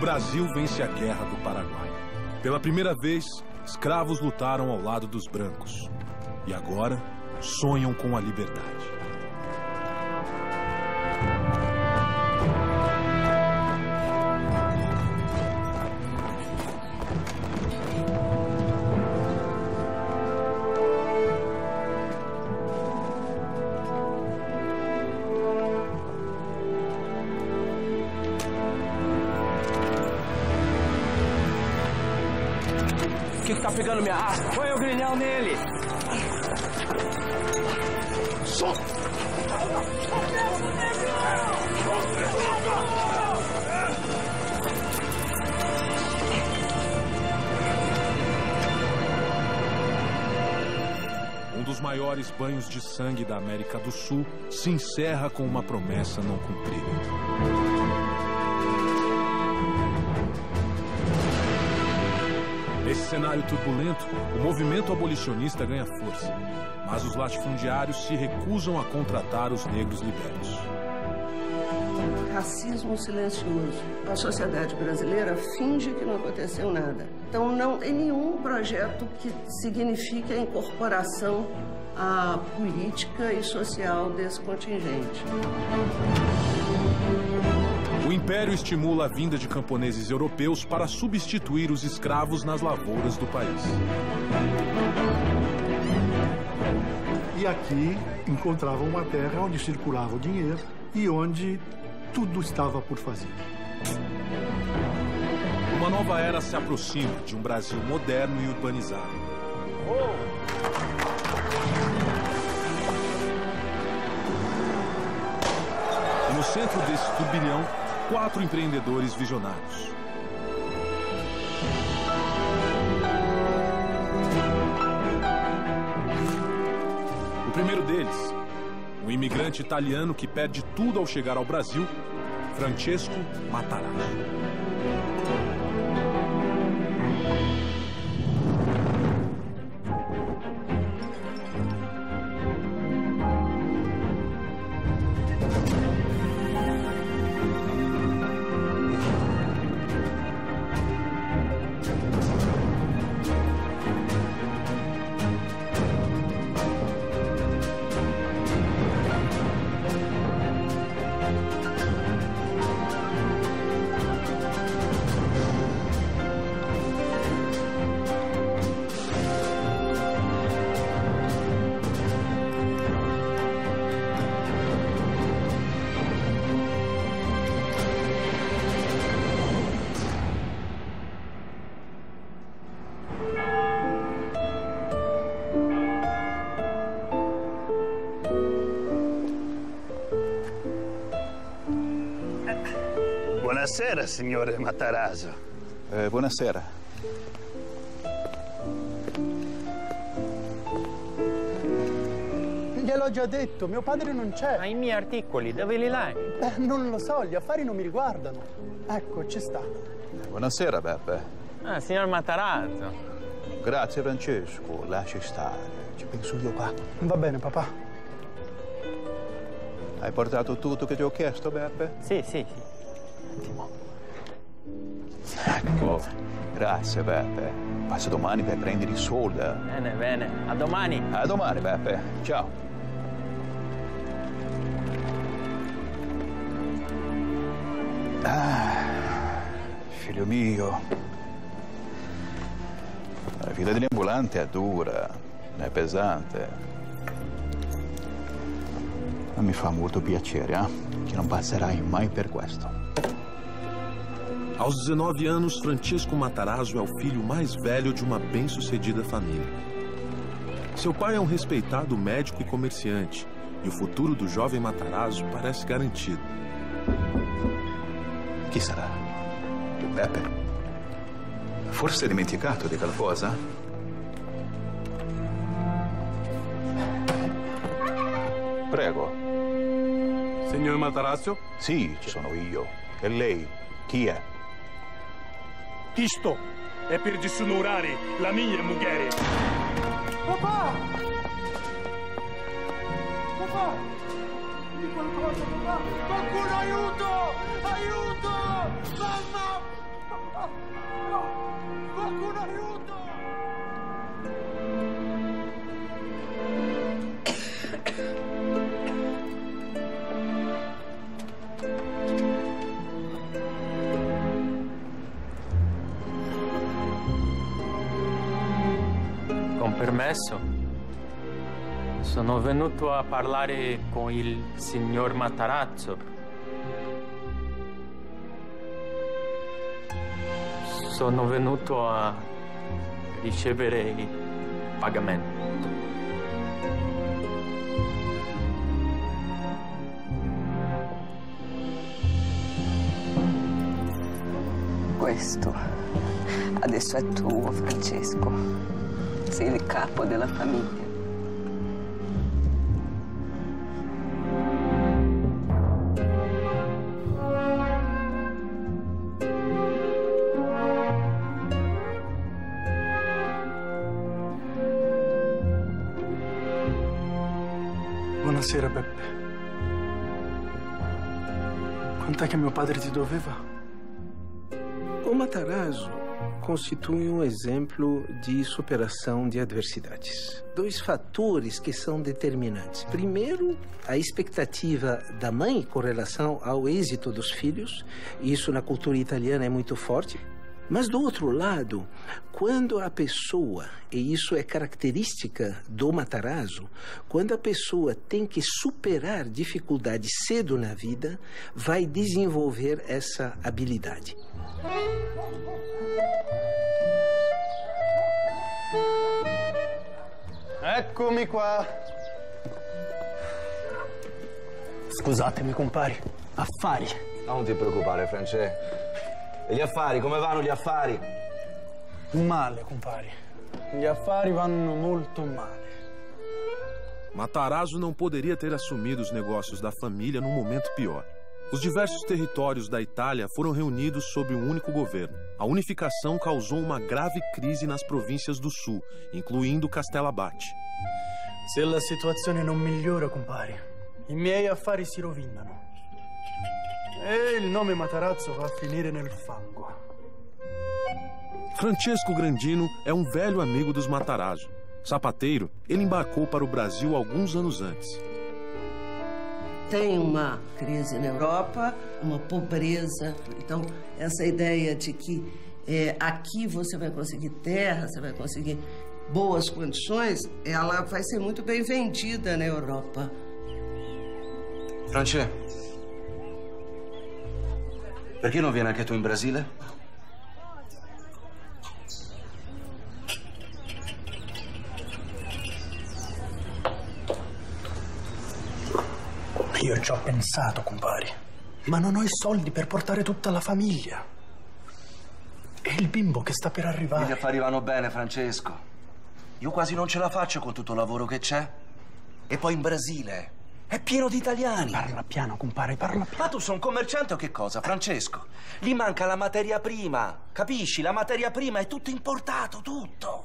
Brasil vence a Guerra do Paraguai. Pela primeira vez, escravos lutaram ao lado dos brancos. E agora, sonham com a liberdade. O que tá pegando minha arma? Põe o grilhão nele! Solta! Um dos maiores banhos de sangue da América do Sul se encerra com uma promessa não cumprida. Nesse cenário turbulento, o movimento abolicionista ganha força, mas os latifundiários se recusam a contratar os negros libertos. Racismo silencioso. A sociedade brasileira finge que não aconteceu nada. Então não tem nenhum projeto que signifique a incorporação à política e social desse contingente. O Império estimula a vinda de camponeses europeus para substituir os escravos nas lavouras do país. E aqui encontravam uma terra onde circulava o dinheiro e onde tudo estava por fazer. Uma nova era se aproxima de um Brasil moderno e urbanizado. E no centro desse turbilhão, 4 empreendedores visionários. O primeiro deles, um imigrante italiano que perde tudo ao chegar ao Brasil, Francesco Matarazzo. Buonasera, signore Matarazzo. Buonasera. Gliel'ho già detto, mio padre non c'è. Ma i miei articoli, dove li hai? Non lo so, gli affari non mi riguardano. Ecco, ci sta. Buonasera, Beppe. Ah, signor Matarazzo. Grazie, Francesco. Lasci stare. Ci penso io qua. Va bene, papà. Hai portato tutto che ti ho chiesto, Beppe? Sì. Attimo. Ecco. Grazie, Beppe. Passa domani per prendere i soldi. Bene. A domani. A domani, Beppe. Ciao. Figlio mio. La vita degli ambulanti è dura, è pesante. Ma mi fa molto piacere, che non passerai mai per questo. Aos 19 anos, Francesco Matarazzo é o filho mais velho de uma bem-sucedida família. Seu pai é um respeitado médico e comerciante, e o futuro do jovem Matarazzo parece garantido. Chi sarà? Beppe? Forse hai dimenticato di qualcosa? Prego. Signor Matarazzo? Sì, ci sono io. E lei? Chi è? Isto è per disonorare la mia moglie. Papà! Papà! Di qualcosa, papà! Qualcuno aiuto! Aiuto! Mamma! Qualcuno aiuto! Con permesso, sono venuto a parlare con il signor Matarazzo. Sono venuto a ricevere il pagamento. Questo adesso è tuo, Francesco. Sei il capo della famiglia. Buonasera, Beppe. Quant'è che mio padre ti doveva? O Matarazzo constitui exemplo de superação de adversidades. Dois fatores que são determinantes. Primeiro, a expectativa da mãe com relação ao êxito dos filhos. Isso na cultura italiana é muito forte. Mas, do outro lado, quando a pessoa, e isso é característica do Matarazzo, quando a pessoa tem que superar dificuldades cedo na vida, vai desenvolver essa habilidade. Eccomi qua. Scusatemi, compari. Affari. Non ti preoccupare, Francesco. E gli affari, come vanno gli affari? Male, compari. Gli affari vanno molto male. Matarazzo não poderia ter assumido os negócios da família num momento pior. Os diversos territórios da Itália foram reunidos sob um único governo. A unificação causou uma grave crise nas províncias do sul, incluindo Castellabate. Se la situazione non migliora, compari, i miei affari si rovinano. E il nome Matarazzo va a finire nel fango. Francesco Grandino é um velho amigo dos Matarazzo. Sapateiro, ele embarcou para o Brasil alguns anos antes. Tem uma crise na Europa, uma pobreza. Então, essa ideia de que aqui você vai conseguir terra, você vai conseguir boas condições, ela vai ser muito bem vendida na Europa. Francesco, perché non vieni anche tu in Brasile? Io ci ho pensato, compari, ma non ho i soldi per portare tutta la famiglia. E il bimbo che sta per arrivare. Gli affari vanno bene, Francesco. Io quasi non ce la faccio con tutto il lavoro che c'è. E poi in Brasile è pieno di italiani. Parla piano, compare, parla piano. Ma tu sei un commerciante o che cosa, Francesco? Gli manca la materia prima, capisci? La materia prima è tutto importato, tutto.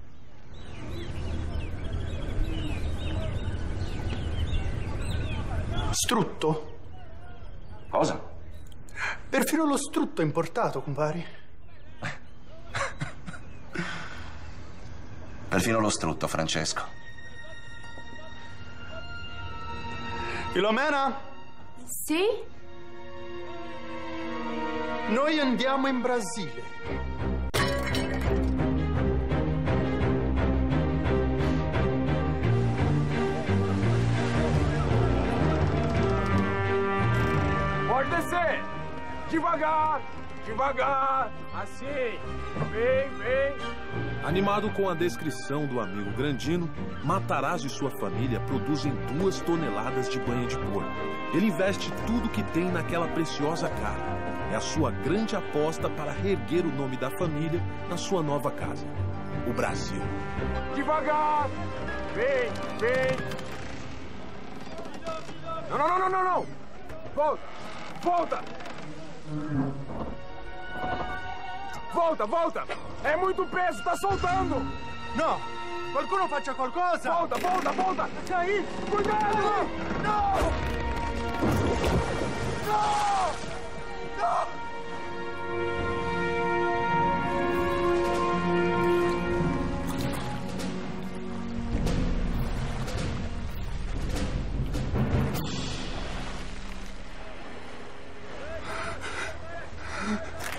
Strutto? Cosa? Perfino lo strutto è importato, compari. Perfino lo strutto, Francesco. Filomena? Sì? Noi andiamo in Brasile. Pode descer! Devagar! Devagar! Assim! Vem! Animado com a descrição do amigo Grandino, Matarazzo e sua família produzem 2 toneladas de banha de porco. Ele investe tudo que tem naquela preciosa carne. É a sua grande aposta para reerguer o nome da família na sua nova casa, o Brasil. Devagar! Vem! Não! Volta! É muito peso, tá soltando! No! Qualcuno faccia qualcosa! Volta! Aí! Cuidado! No!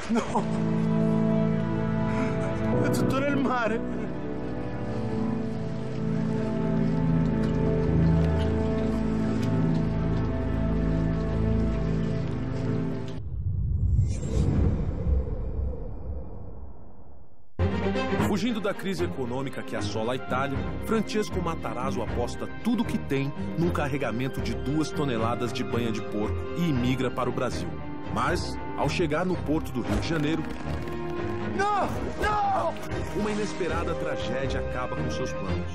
No! È tutto nel mare! Fugindo da crise econômica que assola a Itália, Francesco Matarazzo aposta tudo que tem num carregamento de 2 toneladas de banha de porco e imigra para o Brasil. Mas, ao chegar no porto do Rio de Janeiro, uma inesperada tragédia acaba com seus planos.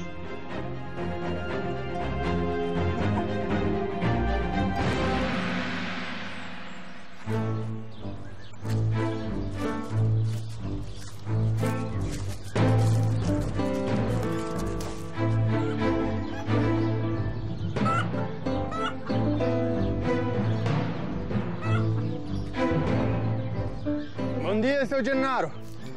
Bom dia, seu Gennaro.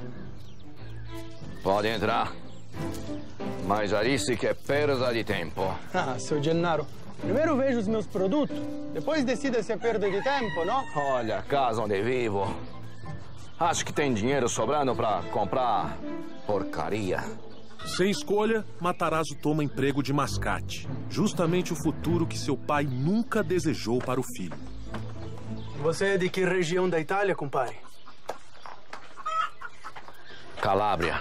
Pode entrar. Mas já disse que é perda de tempo. Ah, seu Gennaro, primeiro vejo os meus produtos, depois decida se é perda de tempo, não? Olha, a casa onde vivo. Acho que tem dinheiro sobrando para comprar porcaria. Sem escolha, Matarazzo toma emprego de mascate. Justamente o futuro que seu pai nunca desejou para o filho. Você é de que região da Itália, compadre? Calábria.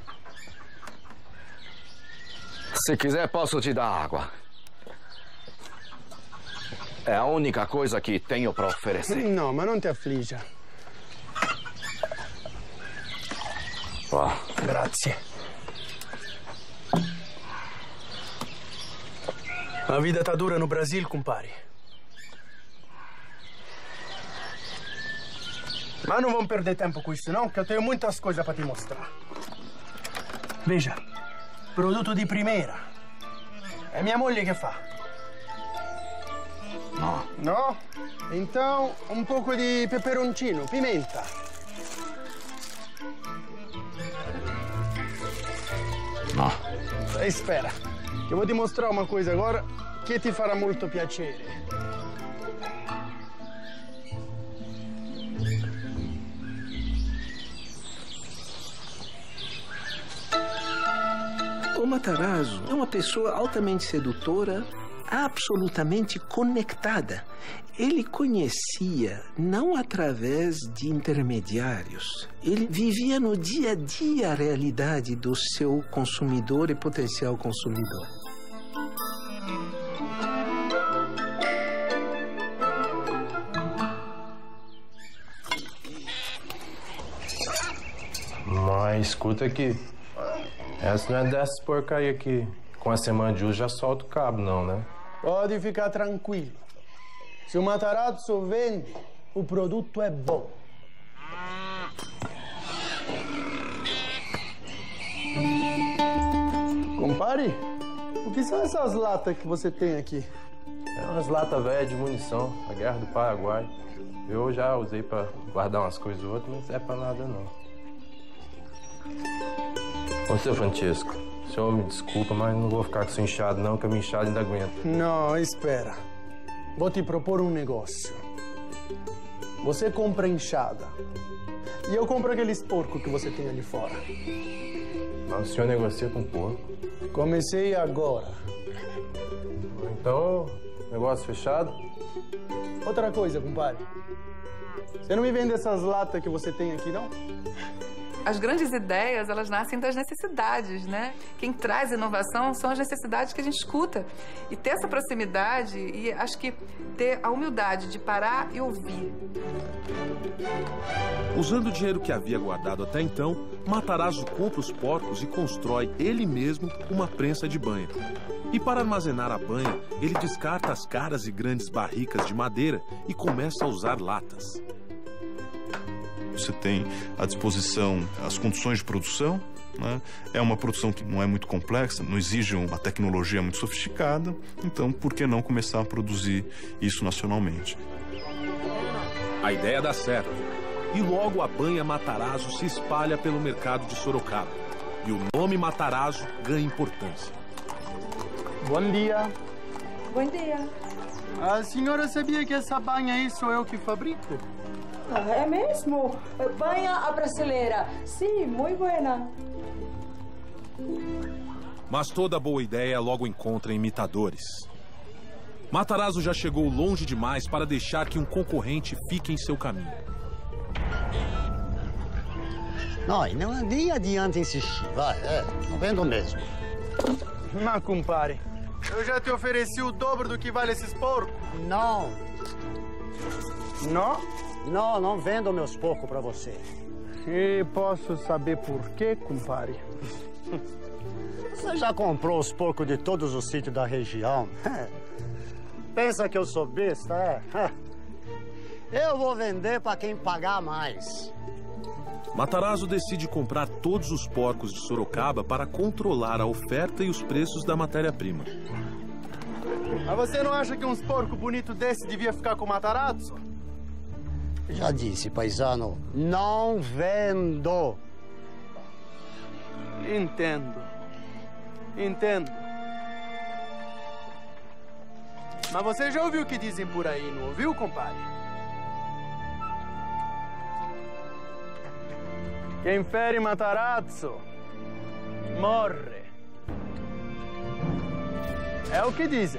Se quiser, posso te dar água. É a única coisa que tenho para oferecer. Não, mas não te aflija. Oh. Grazie. A vida tá dura no Brasil, compadre. Mas não vamos perder tempo com isso, não, que eu tenho muitas coisas para te mostrar. Veja, produto de primeira. É minha moglie che fa. No. No? Então, um pouco de peperoncino, pimenta. No. Espera, que eu vou te mostrar uma coisa agora que ti farà molto piacere. O Matarazzo é uma pessoa altamente sedutora, absolutamente conectada. Ele conhecia não através de intermediários. Ele vivia no dia a dia a realidade do seu consumidor e potencial consumidor. Mas escuta aqui. Essa não é dessas porcaria aqui. Com a semana de uso já solta o cabo, não, né? Pode ficar tranquilo. Se o Matarazzo vende, o produto é bom. Compare, o que são essas latas que você tem aqui? É umas latas velhas de munição, a Guerra do Paraguai. Eu já usei pra guardar umas coisas ou outras, mas não é pra nada, não. Ô, seu Francesco, o senhor me desculpa, mas não vou ficar com seu inchado, não, que a minha inchada ainda aguenta. Não, espera. Vou te propor um negócio. Você compra enxada e eu compro aqueles porcos que você tem ali fora. Mas o senhor negocia com porco? Comecei agora. Então, negócio fechado? Outra coisa, compadre. Você não me vende essas latas que você tem aqui, não? As grandes ideias, elas nascem das necessidades, né? Quem traz inovação são as necessidades que a gente escuta. E ter essa proximidade e acho que ter a humildade de parar e ouvir. Usando o dinheiro que havia guardado até então, Matarazzo compra os porcos e constrói ele mesmo uma prensa de banha. E para armazenar a banha, ele descarta as caras e grandes barricas de madeira e começa a usar latas. Você tem à disposição as condições de produção, né? É uma produção que não é muito complexa, não exige uma tecnologia muito sofisticada, então por que não começar a produzir isso nacionalmente? A ideia dá certo, e logo a banha Matarazzo se espalha pelo mercado de Sorocaba, e o nome Matarazzo ganha importância. Bom dia. Bom dia. A senhora sabia que essa banha aí sou eu que fabrico? É mesmo? Banha a brasileira. Sim, muito buena. Mas toda boa ideia logo encontra imitadores. Matarazzo já chegou longe demais para deixar que um concorrente fique em seu caminho. Não, nem adianta insistir, vai, não vendo mesmo. Mas, compadre, eu já te ofereci o dobro do que vale esses porcos. Não. Não? Não vendo meus porcos pra você. E posso saber por quê, compadre? Você já comprou os porcos de todos os sítios da região? Pensa que eu sou besta, é? Eu vou vender pra quem pagar mais. Matarazzo decide comprar todos os porcos de Sorocaba para controlar a oferta e os preços da matéria-prima. Mas você não acha que uns porcos bonitos desse devia ficar com o Matarazzo? Já disse, paisano, não vendo. Entendo. Mas você já ouviu o que dizem por aí, não ouviu, compadre? Quem fere Matarazzo morre. É o que dizem.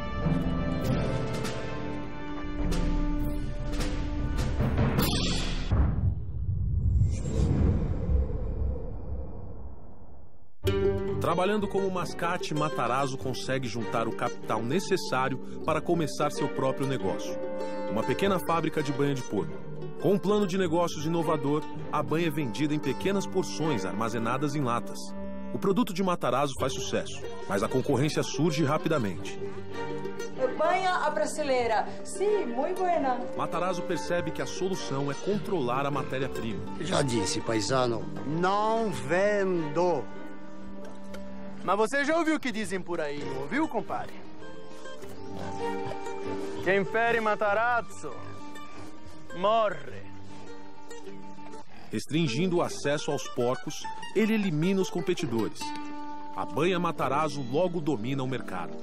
Trabalhando como mascate, Matarazzo consegue juntar o capital necessário para começar seu próprio negócio. Uma pequena fábrica de banha de porco. Com um plano de negócios inovador, a banha é vendida em pequenas porções armazenadas em latas. O produto de Matarazzo faz sucesso, mas a concorrência surge rapidamente. Banha a brasileira. Sim, muito buena. Matarazzo percebe que a solução é controlar a matéria-prima. Já disse, paisano, não vendo. Mas você já ouviu o que dizem por aí, não ouviu, compadre? Quem fere Matarazzo morre. Restringindo o acesso aos porcos, ele elimina os competidores. A banha Matarazzo logo domina o mercado.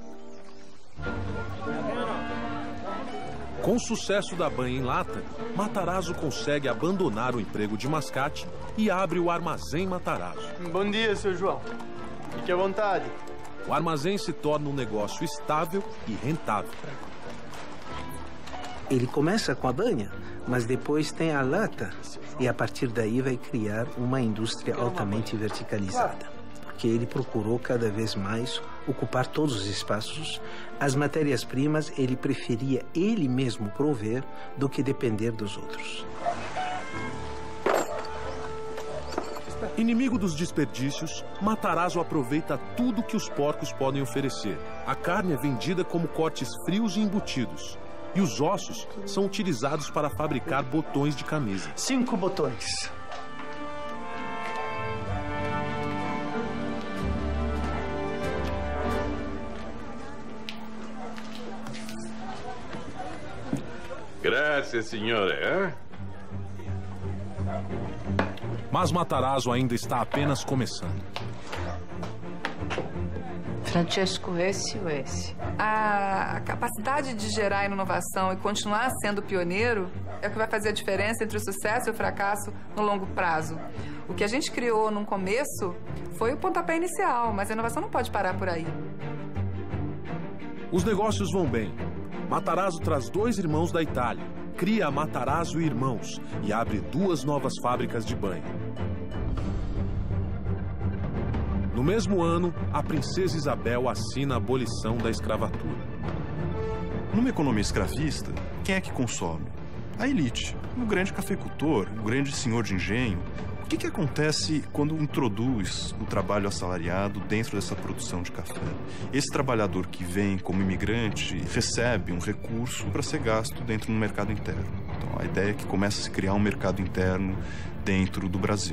Com o sucesso da banha em lata, Matarazzo consegue abandonar o emprego de mascate e abre o Armazém Matarazzo. Bom dia, seu João. Fique à vontade. O armazém se torna um negócio estável e rentável. Ele começa com a banha, mas depois tem a lata e a partir daí vai criar uma indústria altamente verticalizada. Porque ele procurou cada vez mais ocupar todos os espaços. As matérias-primas ele preferia ele mesmo prover do que depender dos outros. Inimigo dos desperdícios, Matarazzo aproveita tudo que os porcos podem oferecer. A carne é vendida como cortes frios e embutidos. E os ossos são utilizados para fabricar botões de camisa. 5 botões. Grazie, signore. Mas Matarazzo ainda está apenas começando. Francesco, esse. A capacidade de gerar inovação e continuar sendo pioneiro é o que vai fazer a diferença entre o sucesso e o fracasso no longo prazo. O que a gente criou no começo foi o pontapé inicial, mas a inovação não pode parar por aí. Os negócios vão bem. Matarazzo traz 2 irmãos da Itália, cria a Matarazzo e Irmãos e abre 2 novas fábricas de banha. No mesmo ano, a princesa Isabel assina a abolição da escravatura. Numa economia escravista, quem é que consome? A elite, o grande cafeicultor, o grande senhor de engenho. O que acontece quando introduz o trabalho assalariado dentro dessa produção de café? Esse trabalhador que vem como imigrante recebe um recurso para ser gasto dentro do mercado interno. Então, a ideia é que começa a se criar um mercado interno dentro do Brasil.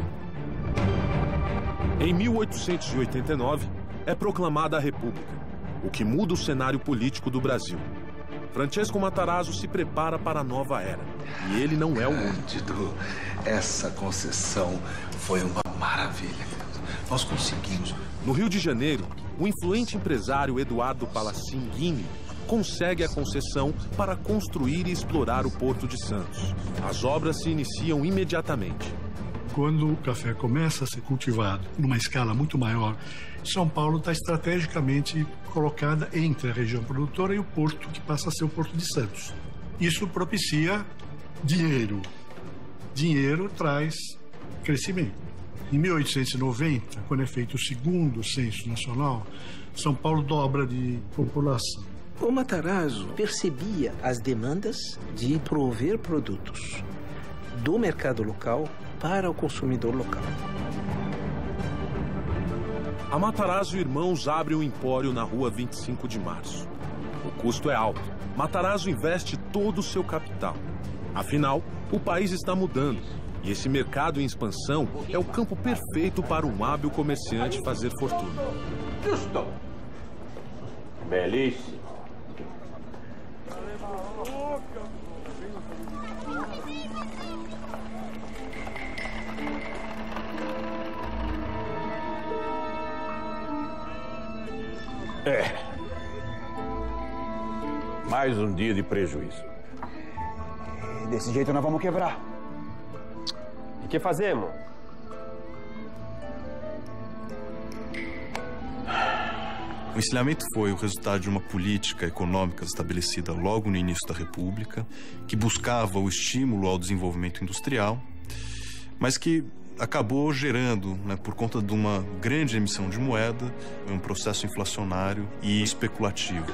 Em 1889, é proclamada a República, o que muda o cenário político do Brasil. Francesco Matarazzo se prepara para a nova era. E ele não é o único. Essa concessão foi uma maravilha. Nós conseguimos. No Rio de Janeiro, o influente empresário Eduardo Palacin Guini consegue a concessão para construir e explorar o Porto de Santos. As obras se iniciam imediatamente. Quando o café começa a ser cultivado numa escala muito maior, São Paulo está estrategicamente colocada entre a região produtora e o porto, que passa a ser o Porto de Santos. Isso propicia dinheiro. Dinheiro traz crescimento. Em 1890, quando é feito o segundo censo nacional, São Paulo dobra de população. O Matarazzo percebia as demandas de prover produtos do mercado local para o consumidor local. A Matarazzo Irmãos abre um empório na rua 25 de março. O custo é alto. Matarazzo investe todo o seu capital. Afinal, o país está mudando. E esse mercado em expansão é o campo perfeito para um hábil comerciante fazer fortuna. Justo. Belíssimo. Mais um dia de prejuízo. Desse jeito nós vamos quebrar. E que fazemos? O encilhamento foi o resultado de uma política econômica estabelecida logo no início da República, que buscava o estímulo ao desenvolvimento industrial, mas que acabou gerando, por conta de uma grande emissão de moeda, um processo inflacionário e especulativo.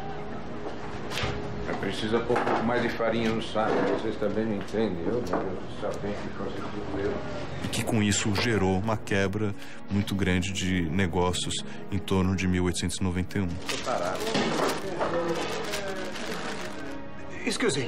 Precisa pôr um pouco mais de farinha no saco, vocês também não entendem, eu só tenho que fazer tudo eu. E que com isso gerou uma quebra muito grande de negócios em torno de 1891. Tô parado. Excuse.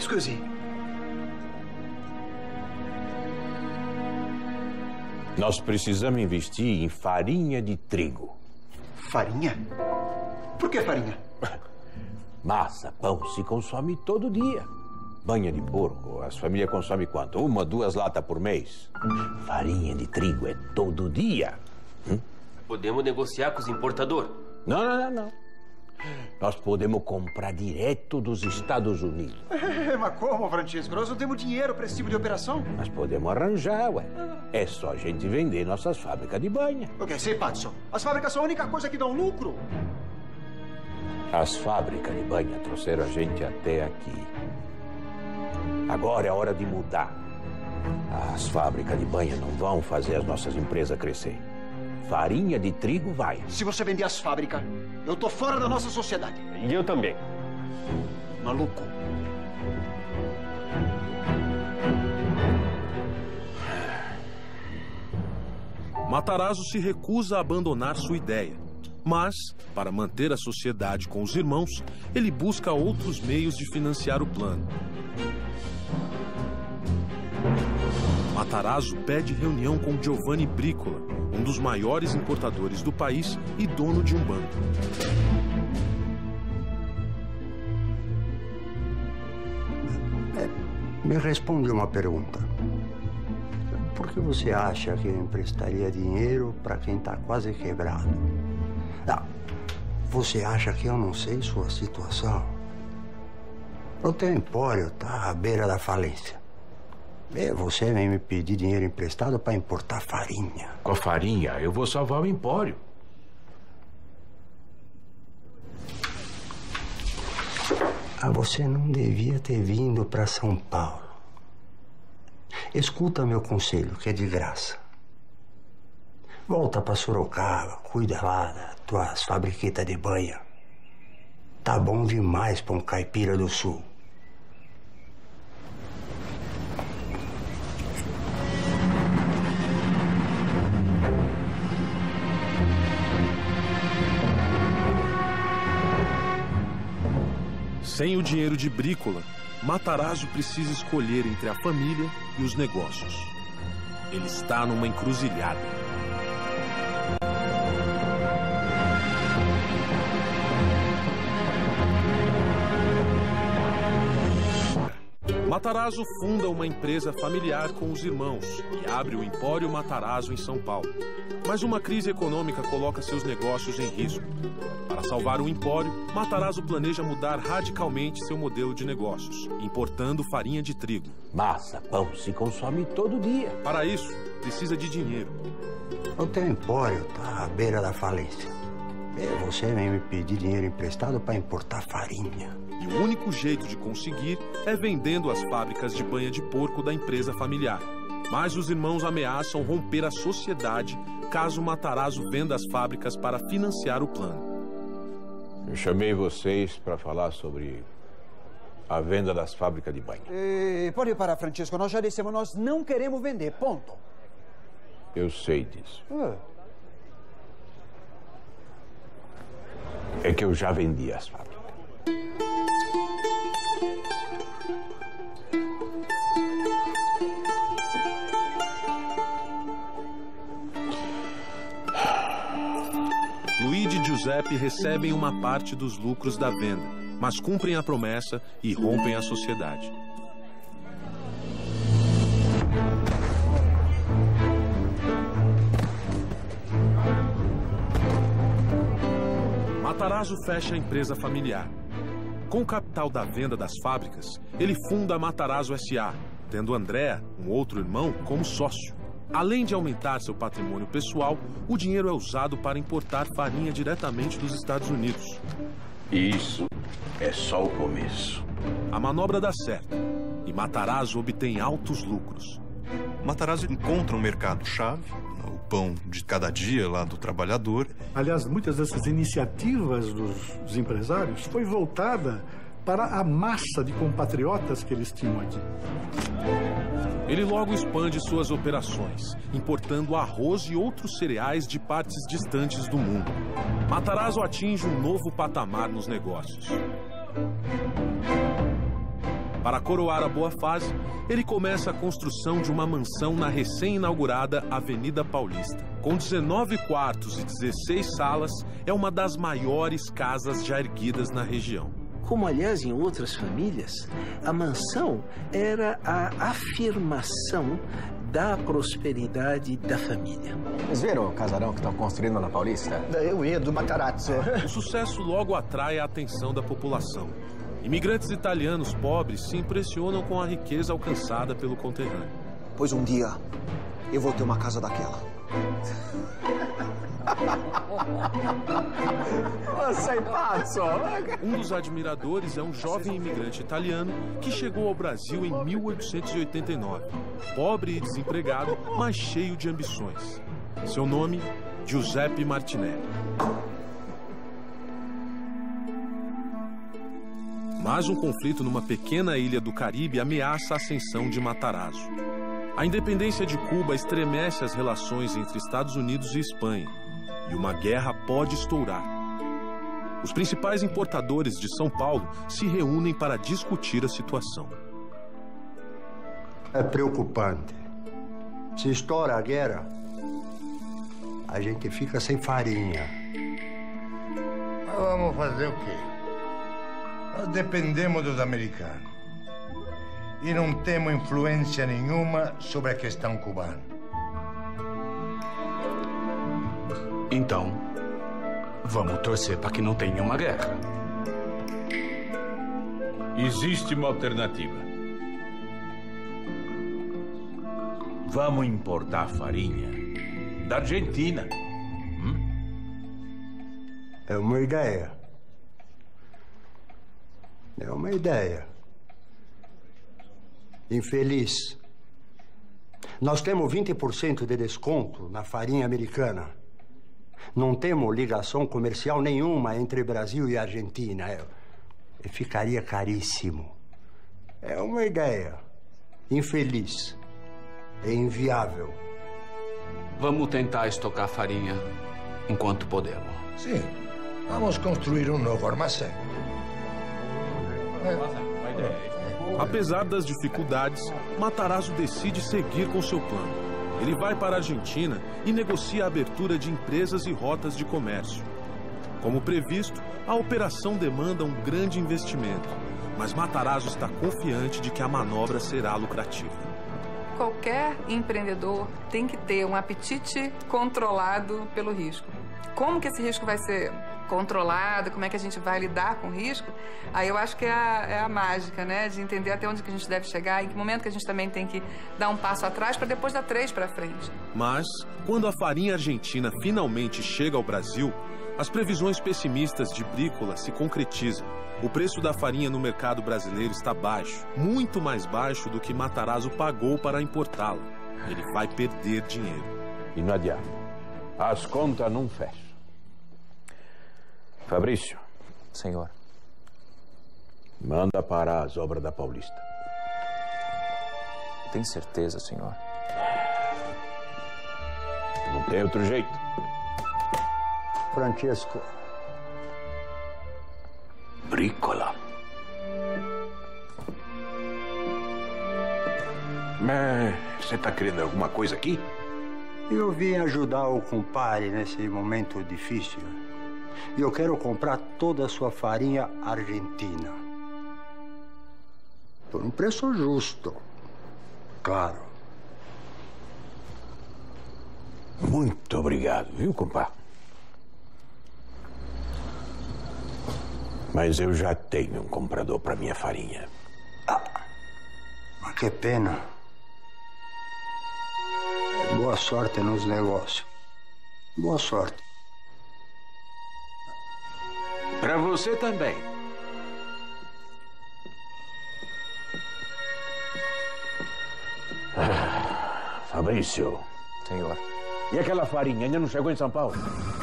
Nós precisamos investir em farinha de trigo. Farinha? Por que farinha? Massa, pão se consome todo dia. Banha de porco, as famílias consomem quanto? 1 ou 2 latas por mês. Farinha de trigo é todo dia. Podemos negociar com os importadores? Não. Nós podemos comprar direto dos Estados Unidos. Mas como, Francisco? Nós não temos dinheiro para esse tipo de operação. Nós podemos arranjar, ué. É só a gente vender nossas fábricas de banha. Ok, sei, Patson. As fábricas são a única coisa que dão lucro. As fábricas de banha trouxeram a gente até aqui. Agora é hora de mudar. As fábricas de banha não vão fazer as nossas empresas crescer. Farinha de trigo vai. Se você vender as fábricas, eu tô fora da nossa sociedade. E eu também. Maluco. Matarazzo se recusa a abandonar sua ideia. Mas, para manter a sociedade com os irmãos, ele busca outros meios de financiar o plano. Matarazzo pede reunião com Giovanni Bricola, um dos maiores importadores do país e dono de um banco. Me responde uma pergunta. Por que você acha que eu emprestaria dinheiro para quem está quase quebrado? Você acha que eu não sei sua situação? O teu empório está à beira da falência. E você vem me pedir dinheiro emprestado para importar farinha. Com a farinha, eu vou salvar o empório. Você não devia ter vindo para São Paulo. Escuta meu conselho, que é de graça. Volta para Sorocaba, cuida lá das tuas fabriquetas de banha. Tá bom demais para um caipira do sul. Sem o dinheiro de Bricola, Matarazzo precisa escolher entre a família e os negócios. Ele está numa encruzilhada. Matarazzo funda uma empresa familiar com os irmãos e abre o Empório Matarazzo em São Paulo. Mas uma crise econômica coloca seus negócios em risco. Para salvar o empório, Matarazzo planeja mudar radicalmente seu modelo de negócios, importando farinha de trigo. Massa, pão se consome todo dia. Para isso, precisa de dinheiro. O teu empório está à beira da falência. E você vem me pedir dinheiro emprestado para importar farinha. E o único jeito de conseguir é vendendo as fábricas de banha de porco da empresa familiar. Mas os irmãos ameaçam romper a sociedade caso Matarazzo venda as fábricas para financiar o plano. Eu chamei vocês para falar sobre a venda das fábricas de banha. Pode parar, Francesco. Nós já dissemos, nós não queremos vender. Ponto. Eu sei disso. É que eu já vendi as fábricas. Luigi e Giuseppe recebem uma parte dos lucros da venda, mas cumprem a promessa e rompem a sociedade. Matarazzo fecha a empresa familiar. Com o capital da venda das fábricas, ele funda a Matarazzo S.A., tendo Andrea, um outro irmão, como sócio. Além de aumentar seu patrimônio pessoal, o dinheiro é usado para importar farinha diretamente dos Estados Unidos. Isso é só o começo. A manobra dá certo e Matarazzo obtém altos lucros. Matarazzo encontra um mercado-chave, o pão de cada dia lá do trabalhador. Aliás, muitas dessas iniciativas dos empresários foi voltada para a massa de compatriotas que eles tinham aqui. Ele logo expande suas operações, importando arroz e outros cereais de partes distantes do mundo. Matarazzo atinge um novo patamar nos negócios. Para coroar a boa fase, ele começa a construção de uma mansão na recém-inaugurada Avenida Paulista. Com 19 quartos e 16 salas, é uma das maiores casas já erguidas na região. Como, aliás, em outras famílias, a mansão era a afirmação da prosperidade da família. Vocês viram o casarão que estão construindo na Paulista? Eu ia do Matarazzo. O sucesso logo atrai a atenção da população. Imigrantes italianos pobres se impressionam com a riqueza alcançada pelo conterrâneo. Pois um dia eu vou ter uma casa daquela. Sei pazzo! Um dos admiradores é um jovem imigrante italiano que chegou ao Brasil em 1889. Pobre e desempregado, mas cheio de ambições. Seu nome, Giuseppe Martinelli. Mas um conflito numa pequena ilha do Caribe ameaça a ascensão de Matarazzo. A independência de Cuba estremece as relações entre Estados Unidos e Espanha. E uma guerra pode estourar. Os principais importadores de São Paulo se reúnem para discutir a situação. É preocupante. Se estoura a guerra, a gente fica sem farinha. Mas vamos fazer o quê? Nós dependemos dos americanos. E não temos influência nenhuma sobre a questão cubana. Então, vamos torcer para que não tenha uma guerra. Existe uma alternativa. Vamos importar farinha da Argentina. É uma ideia. É uma ideia. Infeliz. Nós temos 20% de desconto na farinha americana. Não temos ligação comercial nenhuma entre Brasil e Argentina. Ficaria caríssimo. É uma ideia. Infeliz. É inviável. Vamos tentar estocar farinha enquanto podemos. Sim. Vamos construir um novo armazém. Apesar das dificuldades, Matarazzo decide seguir com seu plano. Ele vai para a Argentina e negocia a abertura de empresas e rotas de comércio. Como previsto, a operação demanda um grande investimento, Mas Matarazzo está confiante de que a manobra será lucrativa. Qualquer empreendedor tem que ter um apetite controlado pelo risco. Como que esse risco vai ser controlado, como é que a gente vai lidar com o risco? Aí eu acho que é a mágica, né? De entender até onde que a gente deve chegar, em que momento que a gente também tem que dar um passo atrás para depois dar 3 para frente. Mas, quando a farinha argentina finalmente chega ao Brasil, as previsões pessimistas de Brícola se concretizam. O preço da farinha no mercado brasileiro está baixo, muito mais baixo do que Matarazzo pagou para importá-la. Ele vai perder dinheiro. E não adianta. As contas não fecham. Fabrício. Senhor. Manda parar as obras da Paulista. Tem certeza, senhor? Não tem outro jeito. Francesco. Brícola. Mas você está querendo alguma coisa aqui? Eu vim ajudar o compadre nesse momento difícil. E eu quero comprar toda a sua farinha argentina. Por um preço justo. Claro. Muito obrigado, viu, compadre? Mas eu já tenho um comprador para minha farinha. Mas que pena. Boa sorte nos negócios. Boa sorte. Para você também. Fabrício. Senhor. E aquela farinha ainda não chegou em São Paulo?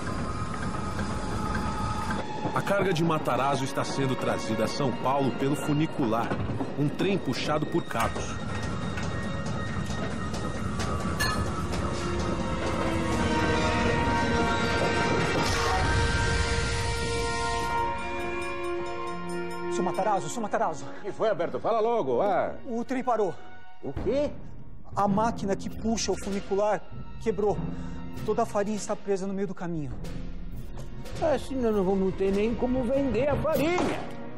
A carga de Matarazzo está sendo trazida a São Paulo pelo funicular, um trem puxado por cabos. Seu Matarazzo. O que foi, Alberto? Fala logo. O trem parou. O quê? A máquina que puxa o funicular quebrou. Toda a farinha está presa no meio do caminho. Assim nós não vamos ter nem como vender a farinha.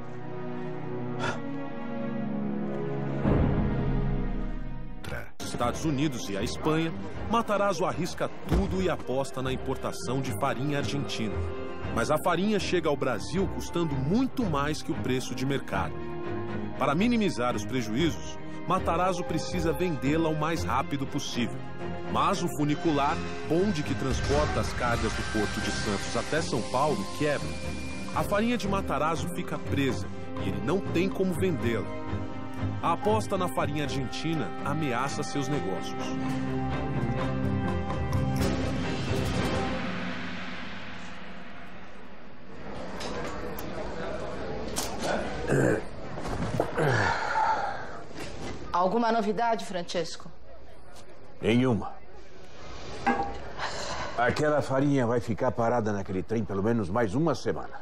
Estados Unidos e a Espanha, Matarazzo arrisca tudo e aposta na importação de farinha argentina. Mas a farinha chega ao Brasil custando muito mais que o preço de mercado. Para minimizar os prejuízos, Matarazzo precisa vendê-la o mais rápido possível. Mas o funicular, bonde que transporta as cargas do Porto de Santos até São Paulo, quebra. A farinha de Matarazzo fica presa e ele não tem como vendê-la. A aposta na farinha argentina ameaça seus negócios. Alguma novidade, Francesco? Nenhuma. Aquela farinha vai ficar parada naquele trem pelo menos mais uma semana.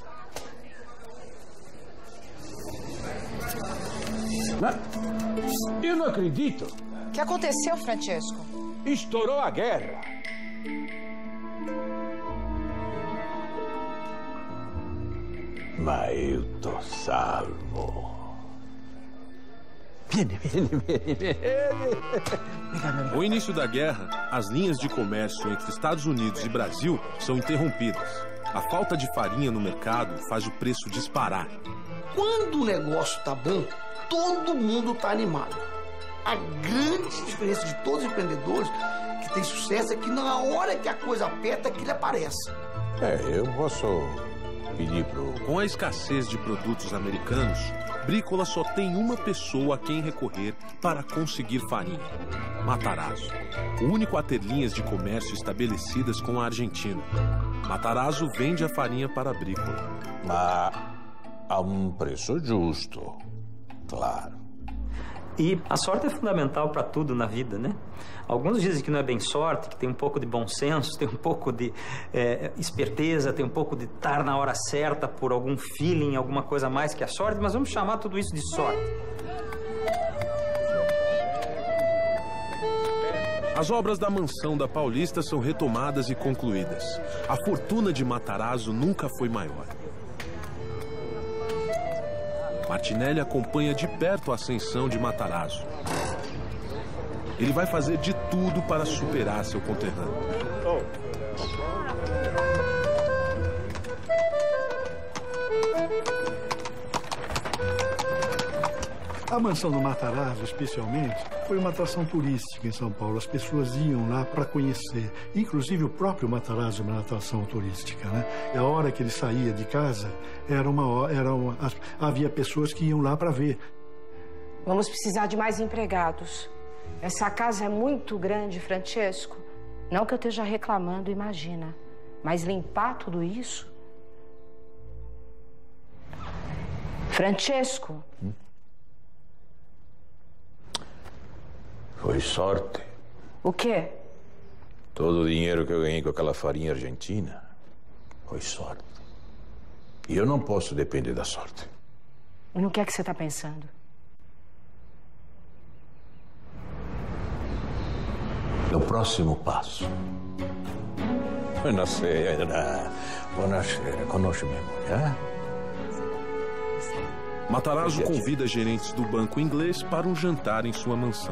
Eu não acredito. O que aconteceu, Francesco? Estourou a guerra. Mas eu tô salvo. Viene. Com o início da guerra, as linhas de comércio entre Estados Unidos e Brasil são interrompidas. A falta de farinha no mercado faz o preço disparar. Quando o negócio tá bom, todo mundo tá animado. A grande diferença de todos os empreendedores que tem sucesso é que na hora que a coisa aperta, que ele aparece. Eu posso pedir pro... Com a escassez de produtos americanos, Brícola só tem uma pessoa a quem recorrer para conseguir farinha: Matarazzo, o único a ter linhas de comércio estabelecidas com a Argentina. Matarazzo vende a farinha para a Brícola. Mas a um preço justo, claro. E a sorte é fundamental para tudo na vida, né? Alguns dizem que não é bem sorte, que tem um pouco de bom senso, tem um pouco de esperteza, tem um pouco de estar na hora certa por algum feeling, alguma coisa a mais que a sorte, mas vamos chamar tudo isso de sorte. As obras da mansão da Paulista são retomadas e concluídas. A fortuna de Matarazzo nunca foi maior. Martinelli acompanha de perto a ascensão de Matarazzo. Ele vai fazer de tudo para superar seu conterrâneo. A mansão do Matarazzo, especialmente, foi uma atração turística em São Paulo. As pessoas iam lá para conhecer. Inclusive, o próprio Matarazzo é uma atração turística, né? A hora que ele saía de casa, havia pessoas que iam lá para ver. Vamos precisar de mais empregados. Essa casa é muito grande, Francesco. Não que eu esteja reclamando, imagina. Mas limpar tudo isso... Francesco... Foi sorte. O quê? Todo o dinheiro que eu ganhei com aquela farinha argentina foi sorte. E eu não posso depender da sorte. E no que é que você está pensando? No próximo passo. Buonasera. Buonasera. Conosce minha mulher? Matarazzo convida gerentes do banco inglês para um jantar em sua mansão.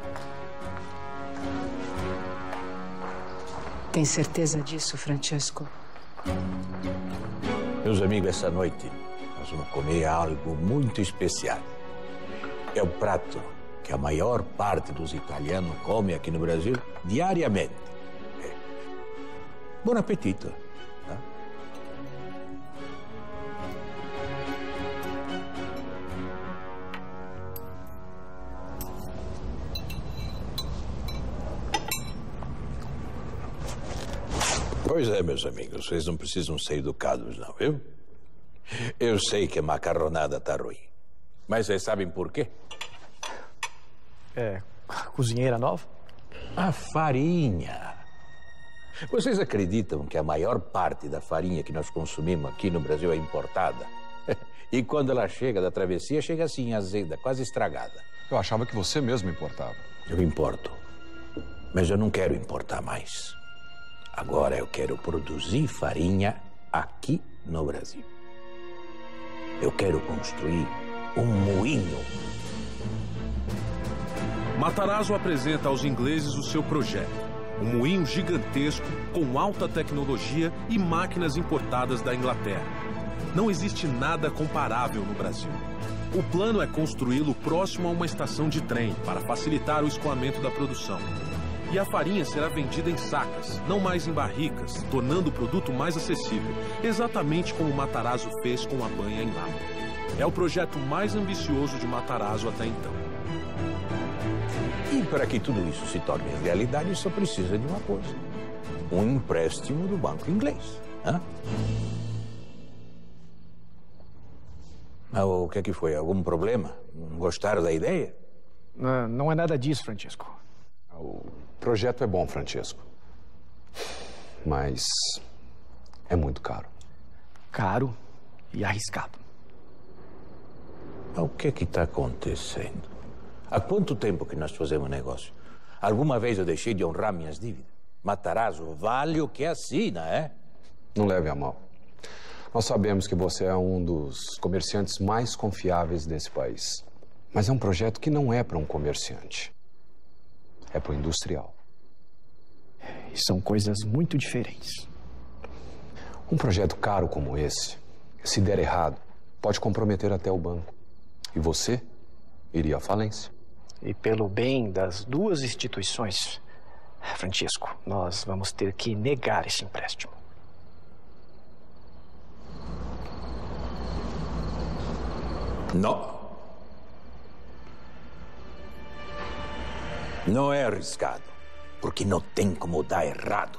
Tem certeza disso, Francesco? Meus amigos, essa noite nós vamos comer algo muito especial. É o prato que a maior parte dos italianos come aqui no Brasil diariamente. Bom apetito. Tá? Pois é, meus amigos, vocês não precisam ser educados, não, viu? Eu sei que a macarronada tá ruim. Mas vocês sabem por quê? Cozinheira nova? A farinha. Vocês acreditam que a maior parte da farinha que nós consumimos aqui no Brasil é importada? E quando ela chega da travessia, chega assim, azeda, quase estragada. Eu achava que você mesmo importava. Eu importo. Mas eu não quero importar mais. Agora eu quero produzir farinha aqui no Brasil. Eu quero construir um moinho. Matarazzo apresenta aos ingleses o seu projeto. Um moinho gigantesco, com alta tecnologia e máquinas importadas da Inglaterra. Não existe nada comparável no Brasil. O plano é construí-lo próximo a uma estação de trem, para facilitar o escoamento da produção. E a farinha será vendida em sacas, não mais em barricas, tornando o produto mais acessível, exatamente como o Matarazzo fez com a banha em lata. É o projeto mais ambicioso de Matarazzo até então. E para que tudo isso se torne realidade, só precisa de uma coisa. Um empréstimo do banco inglês. Hã? O que é que foi? Algum problema? Não gostaram da ideia? Não é nada disso, Francesco. O projeto é bom, Francesco. Mas é muito caro. Caro e arriscado. O que é que está acontecendo? Há quanto tempo que nós fazemos negócio? Alguma vez eu deixei de honrar minhas dívidas? Matarazzo vale o que assina, é? Não leve a mal. Nós sabemos que você é um dos comerciantes mais confiáveis desse país. Mas é um projeto que não é para um comerciante. É para o industrial. E são coisas muito diferentes. Um projeto caro como esse, se der errado, pode comprometer até o banco. E você iria à falência. E pelo bem das duas instituições, Francesco, nós vamos ter que negar esse empréstimo. Não. Não é arriscado, porque não tem como dar errado.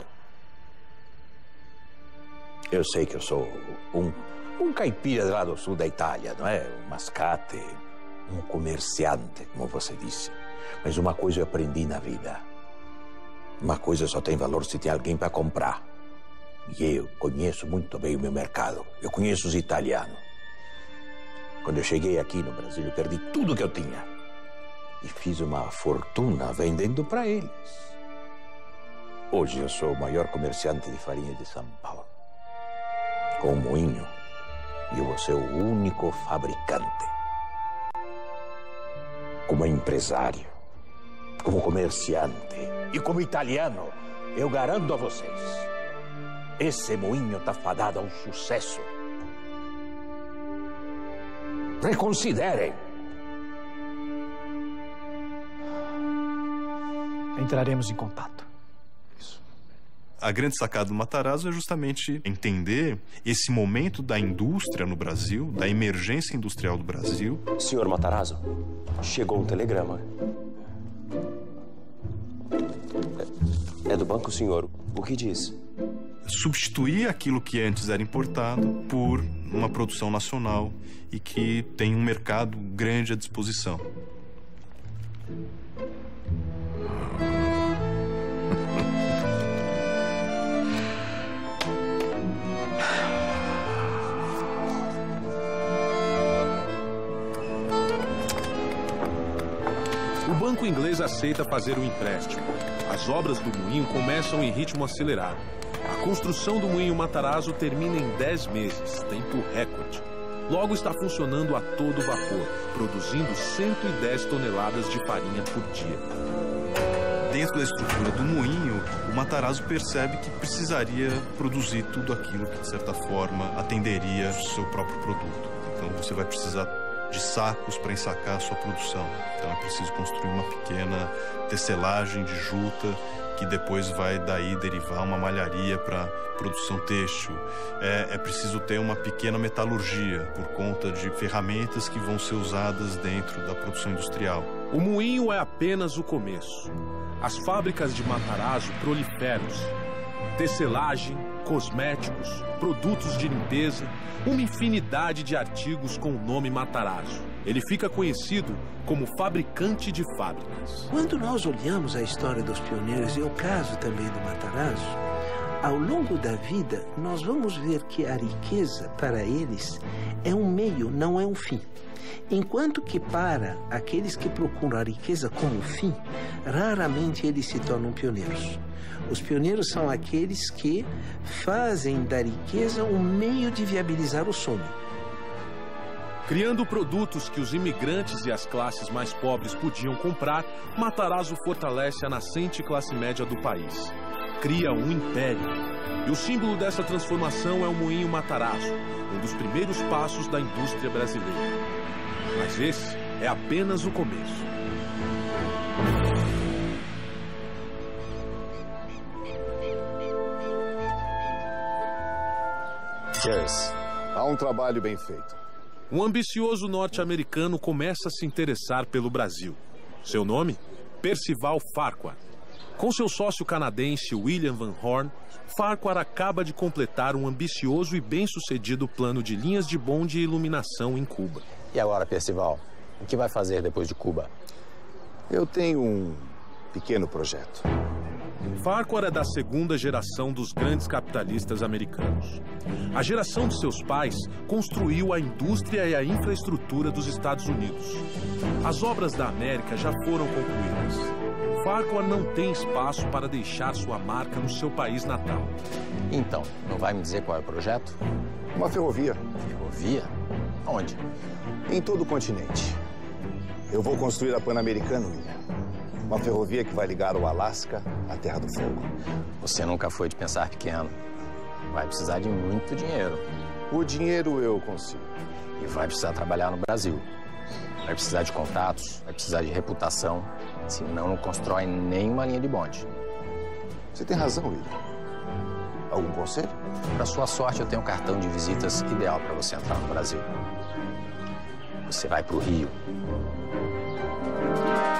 Eu sei que eu sou um caipira lá do sul da Itália, não é? Um mascate, um comerciante, como você disse. Mas uma coisa eu aprendi na vida. Uma coisa só tem valor se tem alguém para comprar. E eu conheço muito bem o meu mercado. Eu conheço os italianos. Quando eu cheguei aqui no Brasil, eu perdi tudo que eu tinha. E fiz uma fortuna vendendo para eles. Hoje eu sou o maior comerciante de farinha de São Paulo. Com o moinho, eu vou ser o único fabricante como empresário, como comerciante e como italiano, eu garanto a vocês, esse moinho está fadado ao sucesso. Reconsiderem. Entraremos em contato. A grande sacada do Matarazzo é justamente entender esse momento da indústria no Brasil, da emergência industrial do Brasil. Senhor Matarazzo, chegou um telegrama. É do banco, senhor. O que diz? Substituir aquilo que antes era importado por uma produção nacional e que tem um mercado grande à disposição. O banco inglês aceita fazer o empréstimo. As obras do moinho começam em ritmo acelerado. A construção do moinho Matarazzo termina em 10 meses, tempo recorde. Logo está funcionando a todo vapor, produzindo 110 toneladas de farinha por dia. Dentro da estrutura do moinho, o Matarazzo percebe que precisaria produzir tudo aquilo que, de certa forma, atenderia o seu próprio produto. Então você vai precisar de sacos para ensacar a sua produção. Então é preciso construir uma pequena tecelagem de juta que depois vai daí derivar uma malharia para produção têxtil. É preciso ter uma pequena metalurgia por conta de ferramentas que vão ser usadas dentro da produção industrial. O moinho é apenas o começo. As fábricas de Matarazzo proliferam-se. Tecelagem, cosméticos, produtos de limpeza, uma infinidade de artigos com o nome Matarazzo. Ele fica conhecido como fabricante de fábricas. Quando nós olhamos a história dos pioneiros e o caso também do Matarazzo, ao longo da vida nós vamos ver que a riqueza para eles é um meio, não é um fim. Enquanto que para aqueles que procuram a riqueza como fim, raramente eles se tornam pioneiros. Os pioneiros são aqueles que fazem da riqueza um meio de viabilizar o sonho. Criando produtos que os imigrantes e as classes mais pobres podiam comprar, Matarazzo fortalece a nascente classe média do país. Cria um império. E o símbolo dessa transformação é o moinho Matarazzo, um dos primeiros passos da indústria brasileira. Mas esse é apenas o começo. Yes. Há um trabalho bem feito. Um ambicioso norte-americano começa a se interessar pelo Brasil. Seu nome? Percival Farquhar. Com seu sócio canadense William Van Horn, Farquhar acaba de completar um ambicioso e bem-sucedido plano de linhas de bonde e iluminação em Cuba. E agora, Percival, o que vai fazer depois de Cuba? Eu tenho um pequeno projeto. Farquhar é da segunda geração dos grandes capitalistas americanos. A geração de seus pais construiu a indústria e a infraestrutura dos Estados Unidos. As obras da América já foram concluídas. Farquhar não tem espaço para deixar sua marca no seu país natal. Então, não vai me dizer qual é o projeto? Uma ferrovia. Ferrovia? Onde? Em todo o continente. Eu vou construir a Pan-Americana, William. Uma ferrovia que vai ligar o Alasca à Terra do Fogo. Você nunca foi de pensar pequeno. Vai precisar de muito dinheiro. O dinheiro eu consigo. E vai precisar trabalhar no Brasil. Vai precisar de contatos, vai precisar de reputação. Senão não constrói nenhuma linha de bonde. Você tem razão, William. Algum conselho? Para sua sorte, eu tenho um cartão de visitas ideal para você entrar no Brasil. Você vai para o Rio.